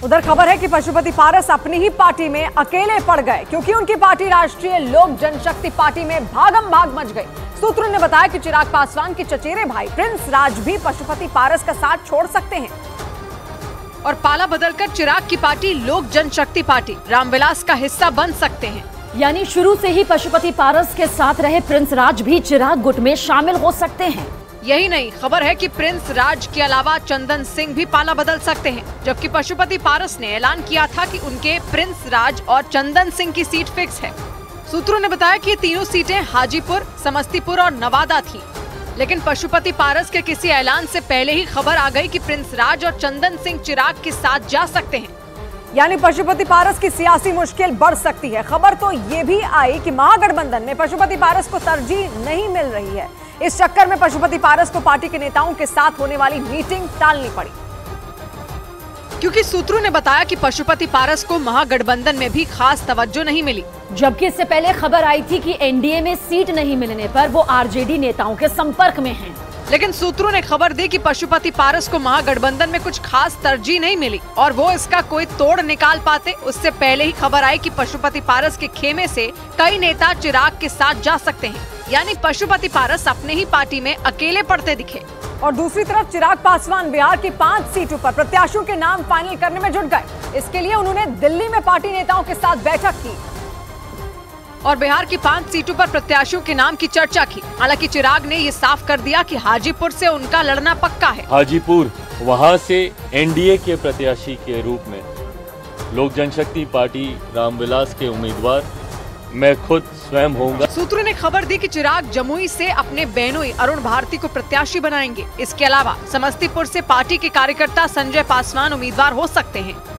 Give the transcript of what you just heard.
उधर खबर है कि पशुपति पारस अपनी ही पार्टी में अकेले पड़ गए क्योंकि उनकी पार्टी राष्ट्रीय लोक जनशक्ति पार्टी में भागम भाग मच गई। सूत्रों ने बताया कि चिराग पासवान के चचेरे भाई प्रिंस राज भी पशुपति पारस का साथ छोड़ सकते हैं और पाला बदलकर चिराग की पार्टी लोक जनशक्ति पार्टी रामविलास का हिस्सा बन सकते हैं। यानी शुरू से ही पशुपति पारस के साथ रहे प्रिंस राज भी चिराग गुट में शामिल हो सकते हैं। यही नहीं, खबर है कि प्रिंस राज के अलावा चंदन सिंह भी पाला बदल सकते हैं, जबकि पशुपति पारस ने ऐलान किया था कि उनके प्रिंस राज और चंदन सिंह की सीट फिक्स है। सूत्रों ने बताया कि ये तीनों सीटें हाजीपुर, समस्तीपुर और नवादा थी, लेकिन पशुपति पारस के किसी ऐलान से पहले ही खबर आ गई कि प्रिंस राज और चंदन सिंह चिराग के साथ जा सकते हैं। यानी पशुपति पारस की सियासी मुश्किल बढ़ सकती है। खबर तो ये भी आई कि महागठबंधन में पशुपति पारस को तरजीह नहीं मिल रही है। इस चक्कर में पशुपति पारस को पार्टी के नेताओं के साथ होने वाली मीटिंग टालनी पड़ी, क्योंकि सूत्रों ने बताया कि पशुपति पारस को महागठबंधन में भी खास तवज्जो नहीं मिली। जबकि इससे पहले खबर आई थी कि एनडीए में सीट नहीं मिलने पर वो आरजेडी नेताओं के संपर्क में हैं। लेकिन सूत्रों ने खबर दी कि पशुपति पारस को महागठबंधन में कुछ खास तरजीह नहीं मिली और वो इसका कोई तोड़ निकाल पाते उससे पहले ही खबर आई कि पशुपति पारस के खेमे से कई नेता चिराग के साथ जा सकते हैं। यानी पशुपति पारस अपने ही पार्टी में अकेले पड़ते दिखे। और दूसरी तरफ चिराग पासवान बिहार की 5 सीटों पर प्रत्याशियों के नाम फाइनल करने में जुट गए। इसके लिए उन्होंने दिल्ली में पार्टी नेताओं के साथ बैठक की और बिहार की 5 सीटों पर प्रत्याशियों के नाम की चर्चा की। हालांकि चिराग ने ये साफ कर दिया कि हाजीपुर से उनका लड़ना पक्का है। हाजीपुर, वहां से एनडीए के प्रत्याशी के रूप में लोक जनशक्ति पार्टी रामविलास के उम्मीदवार मैं खुद स्वयं होऊंगा। सूत्रों ने खबर दी कि चिराग जमुई से अपने बहनोई अरुण भारती को प्रत्याशी बनाएंगे। इसके अलावा समस्तीपुर से पार्टी के कार्यकर्ता संजय पासवान उम्मीदवार हो सकते हैं।